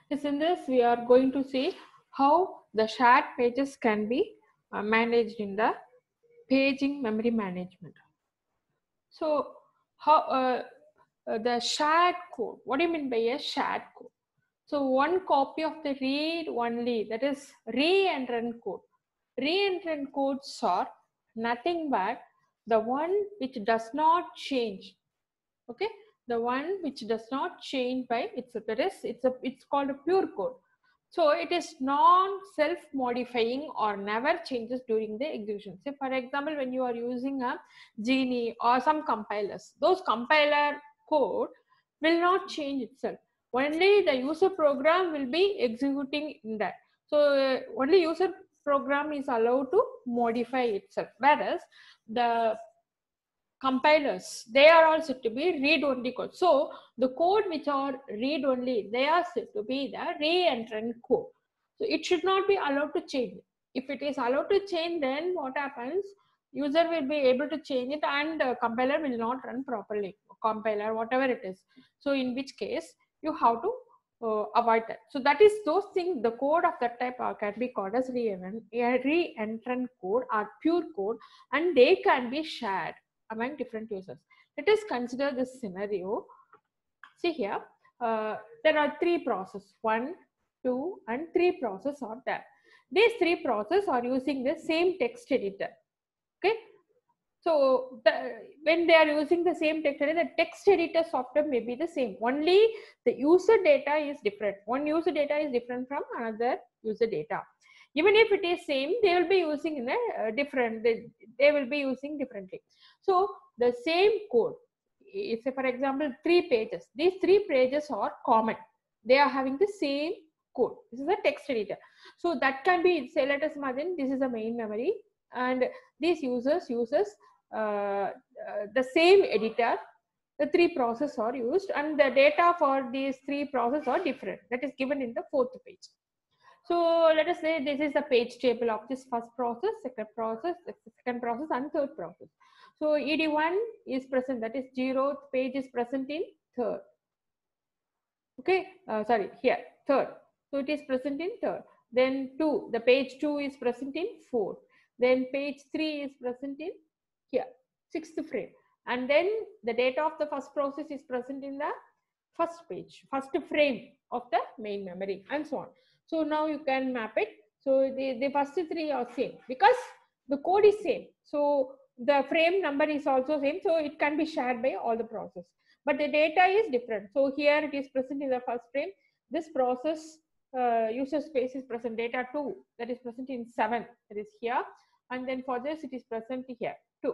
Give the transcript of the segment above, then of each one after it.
Yes, in this we are going to see how the shared pages can be managed in the paging memory management. So, how the shared code? What do you mean by a shared code? So, one copy of the read only, that is re and run code. Re and run codes are nothing but the one which does not change. Okay, the one which does not change by itself. That is, it's called a pure code. So it is non self modifying or never changes during the execution. Say for example, when you are using a Genie or some compilers, those compiler code will not change itself. Only the user program will be executing in that. So only user program is allowed to modify itself, whereas the compilers, they are all said to be read only code. So the code which are read only, they are said to be the re-entrant code. So it should not be allowed to change. If it is allowed to change, then what happens, user will be able to change it and compiler will not run properly, compiler whatever it is. So in which case you have to avoid that. So that is those things, the code of that type can be called as re-entrant code or pure code, and they can be shared among different users. Let us consider this scenario. See here, there are three processes, 1, 2, and 3 processes are there. These 3 processes are using the same text editor. Okay, so when they are using the same text editor, the text editor software may be the same. Only the user data is different. One user data is different from another user data. Even if it is same, they will be using in a different. They will be using differently. So the same code. Say for example, 3 pages. These 3 pages are common. They are having the same code. This is a text editor. So that can be. Say let us imagine this is the main memory, and these users uses the same editor. The 3 processes are used, and the data for these 3 processes are different. That is given in the 4th page. So let us say this is the page table of this first process, second process, and third process. So ED1 is present, that is 0th page is present in third. Okay, sorry, here third. So it is present in third. Then 2, the page 2 is present in fourth. Then page 3 is present in here, 6th frame. And then the data of the first process is present in the first page, first frame of the main memory, and so on. So now you can map it. So the first 3 are same because the code is same. So the frame number is also same. So it can be shared by all the process. But the data is different. So here it is present in the first frame. This process user space is present, data 2, that is present in 7, that is here. And then for this it is present here 2.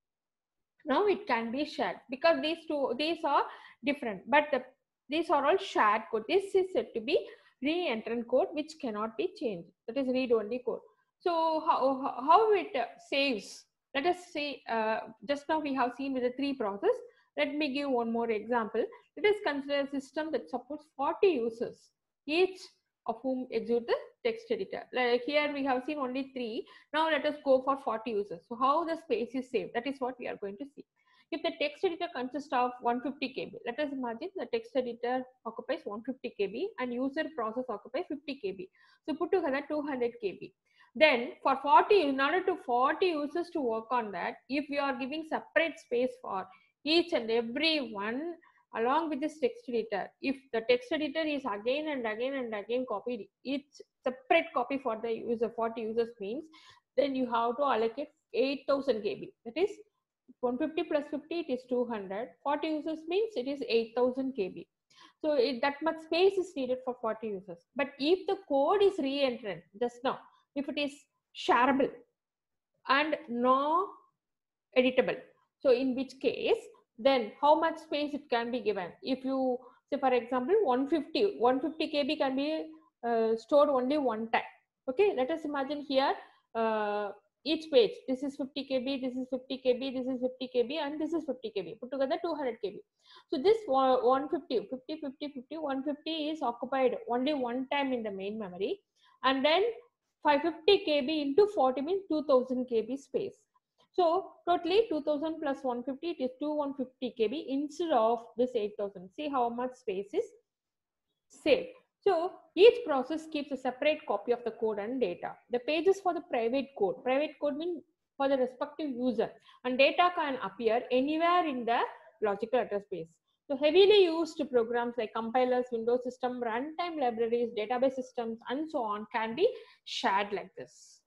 Now it can be shared because these are different, but these are all shared code. This is said to be re-entrant code which cannot be changed, that is read only code. So how it saves, let us see. Just now we have seen with the 3 process. Let me give one more example. Let us consider a system that supports 40 users, each of whom execute the text editor. Like here we have seen only 3. Now let us go for 40 users. So how the space is saved, that is what we are going to see. If the text editor consists of 150 KB, let us imagine the text editor occupies 150 KB and user process occupies 50 KB. So put together 200 KB. Then for 40, in order to 40 users to work on that, if you are giving separate space for each and every one along with this text editor, if the text editor is again and again and again copied, each separate copy for the user, 40 users means, then you have to allocate 8000 KB. That is 150 plus 50, it is 200. 40 users means it is 8000 KB. So that much space is needed for 40 users. But if the code is re-entrant, just now, if it is shareable and no editable, so in which case, then how much space it can be given? If you say for example 150 KB can be stored only one time. Okay, let us imagine here each page, this is 50 KB, this is 50 KB, this is 50 KB, and this is 50 KB, put together 200 KB. So this 150 50 50 50 150 is occupied only one time in the main memory, and then 550 KB into 40 means 2000 KB space. So totally 2000 plus 150, it is 2150 KB instead of this 8000. See how much space is saved. So each process keeps a separate copy of the code and data. The page is for the private code. Private code means for the respective user, and data can appear anywhere in the logical address space. So heavily used programs like compilers, Windows system, runtime libraries, database systems, and so on can be shared like this.